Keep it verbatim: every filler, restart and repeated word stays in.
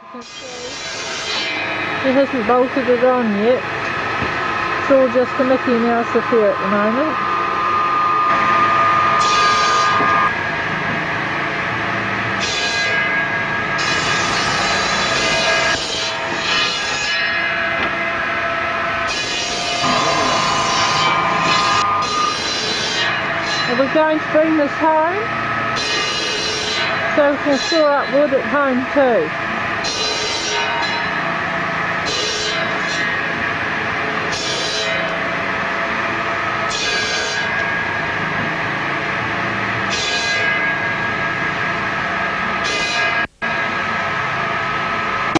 can see, he hasn't bolted it on yet. It's all just a Mickey Mouse affair at the moment. We're going to bring this home so we can store up wood at home too.